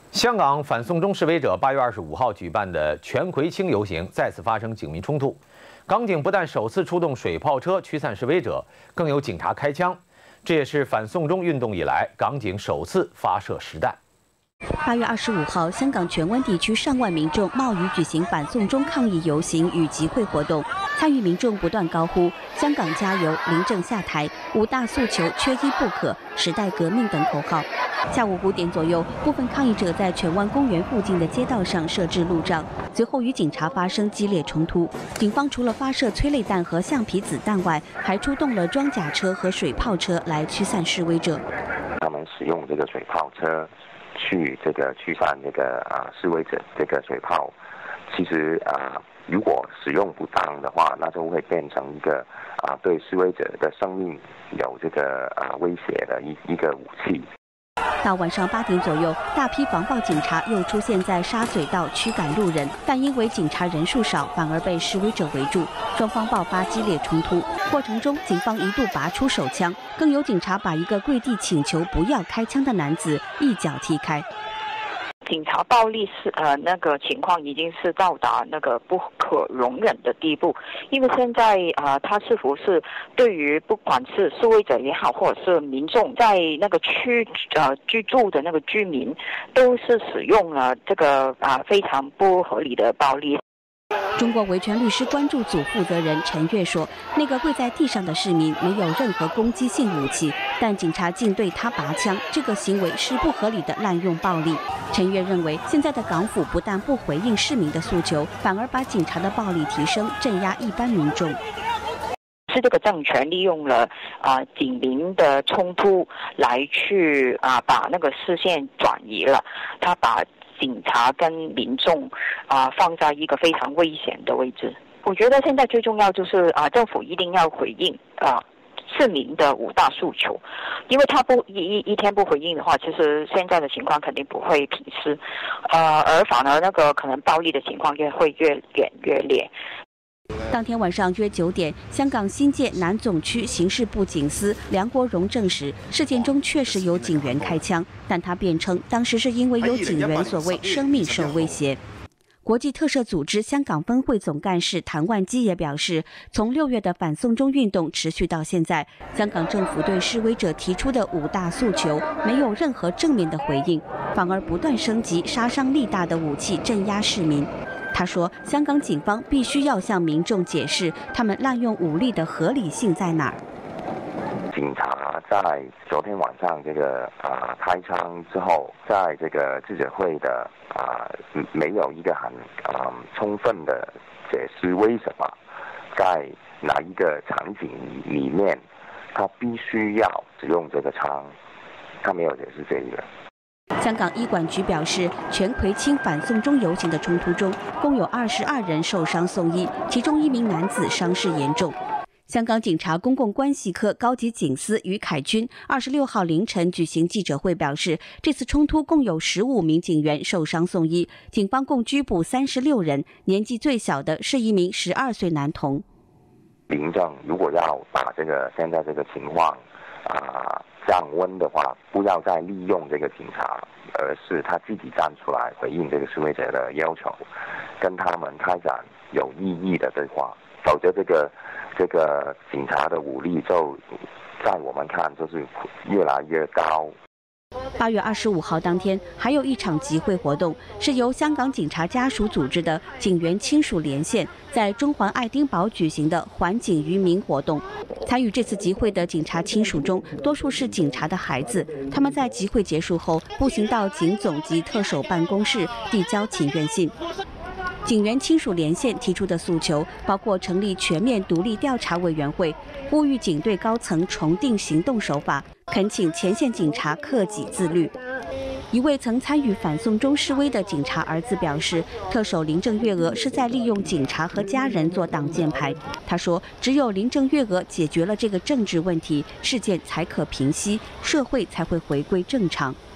香港反送中示威者8月25号举办的全葵青游行再次发生警民冲突，港警不但首次出动水炮车驱散示威者，更有警察开枪，这也是反送中运动以来港警首次发射实弹。 8月25号，香港荃湾地区上万民众冒雨举行反送中抗议游行与集会活动，参与民众不断高呼“香港加油”、“林郑下台”、“五大诉求缺一不可”、“时代革命”等口号。下午5点左右，部分抗议者在荃湾公园附近的街道上设置路障，随后与警察发生激烈冲突。警方除了发射催泪弹和橡皮子弹外，还出动了装甲车和水炮车来驱散示威者。 他们使用这个水炮车。 驱散示威者这个水炮，其实如果使用不当的话，那就会变成一个对示威者的生命有威胁的一个武器。 到晚上8点左右，大批防暴警察又出现在沙水道驱赶路人，但因为警察人数少，反而被示威者围住，双方爆发激烈冲突。过程中，警方一度拔出手枪，更有警察把一个跪地请求不要开枪的男子一脚踢开。 警察暴力是那个情况已经是到达那个不可容忍的地步，因为现在他是否是对于不管是示威者也好，或者是民众在那个区居住的那个居民，都是使用了这个非常不合理的暴力。 中国维权律师关注组负责人陈月说：“那个跪在地上的市民没有任何攻击性武器，但警察竟对他拔枪，这个行为是不合理的滥用暴力。”陈月认为，现在的港府不但不回应市民的诉求，反而把警察的暴力提升，镇压一般民众。 是这个政权利用了警民的冲突来去把那个视线转移了，他把 警察跟民众放在一个非常危险的位置。我觉得现在最重要就是政府一定要回应市民的5大诉求，因为他一天不回应的话，其实现在的情况肯定不会平息，而反而那个可能暴力的情况会越演越烈。 当天晚上约9点，香港新界南总区刑事部警司梁国荣证实，事件中确实有警员开枪，但他辩称当时是因为有警员所谓生命受威胁。国际特赦组织香港分会总干事谭万基也表示，从6月的反送中运动持续到现在，香港政府对示威者提出的5大诉求没有任何正面的回应，反而不断升级杀伤力大的武器镇压市民。 他说：“香港警方必须要向民众解释，他们滥用武力的合理性在哪儿。” 警察在昨天晚上开枪之后，在这个记者会的没有一个很充分的解释为什么在哪一个场景里面他必须要使用这个枪，他没有解释这个。 香港医管局表示，全葵青反送中游行的冲突中，共有22人受伤送医，其中1名男子伤势严重。香港警察公共关系科高级警司于凯军26号凌晨举行记者会，表示这次冲突共有15名警员受伤送医，警方共拘捕36人，年纪最小的是1名12岁男童。 民众如果要把现在这个情况降温的话，不要再利用这个警察，而是他自己站出来回应这个示威者的要求，跟他们开展有意义的对话。否则，这个警察的武力就在我们看就是越来越高。 8月25号当天，还有一场集会活动，是由香港警察家属组织的警员亲属连线，在中环爱丁堡举行的还警于民活动。参与这次集会的警察亲属中，多数是警察的孩子，他们在集会结束后步行到警总及特首办公室递交请愿信。 警员亲属连线提出的诉求包括成立全面独立调查委员会，呼吁警队高层重定行动手法，恳请前线警察克己自律。一位曾参与反送中示威的警察儿子表示，特首林郑月娥是在利用警察和家人做挡箭牌。他说，只有林郑月娥解决了这个政治问题，事件才可平息，社会才会回归正常。